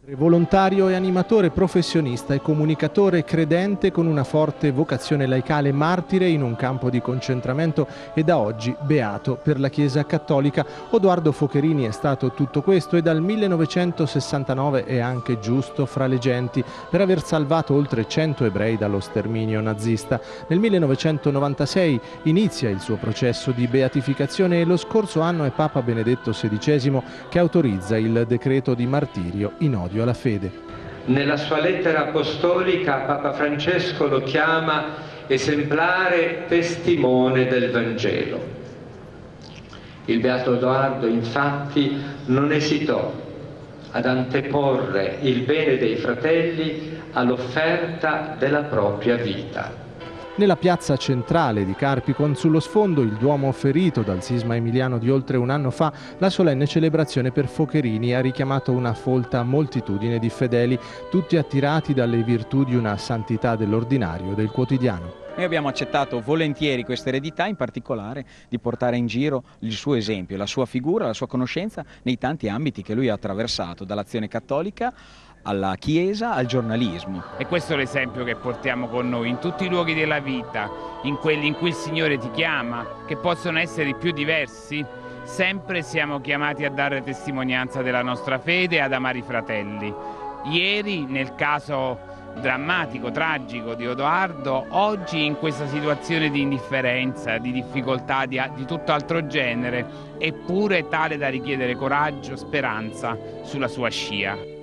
Volontario e animatore, professionista e comunicatore credente con una forte vocazione laicale, martire in un campo di concentramento e da oggi beato per la Chiesa Cattolica, Odoardo Focherini è stato tutto questo e dal 1969 è anche giusto fra le genti per aver salvato oltre 100 ebrei dallo sterminio nazista. Nel 1996 inizia il suo processo di beatificazione e lo scorso anno è Papa Benedetto XVI che autorizza il decreto di martirio in odio alla fede. Nella sua lettera apostolica Papa Francesco lo chiama esemplare testimone del Vangelo. Il beato Odoardo infatti non esitò ad anteporre il bene dei fratelli all'offerta della propria vita. Nella piazza centrale di Carpi, con sullo sfondo il Duomo ferito dal sisma emiliano di oltre un anno fa, la solenne celebrazione per Focherini ha richiamato una folta moltitudine di fedeli, tutti attirati dalle virtù di una santità dell'ordinario e del quotidiano. Noi abbiamo accettato volentieri questa eredità, in particolare di portare in giro il suo esempio, la sua figura, la sua conoscenza nei tanti ambiti che lui ha attraversato, dall'azione cattolica alla Chiesa, al giornalismo. E questo è l'esempio che portiamo con noi in tutti i luoghi della vita, in quelli in cui il Signore ti chiama, che possono essere i più diversi. Sempre siamo chiamati a dare testimonianza della nostra fede e ad amare i fratelli. Ieri, nel caso drammatico, tragico di Odoardo, oggi in questa situazione di indifferenza, di difficoltà di tutto altro genere, eppure tale da richiedere coraggio, speranza sulla sua scia.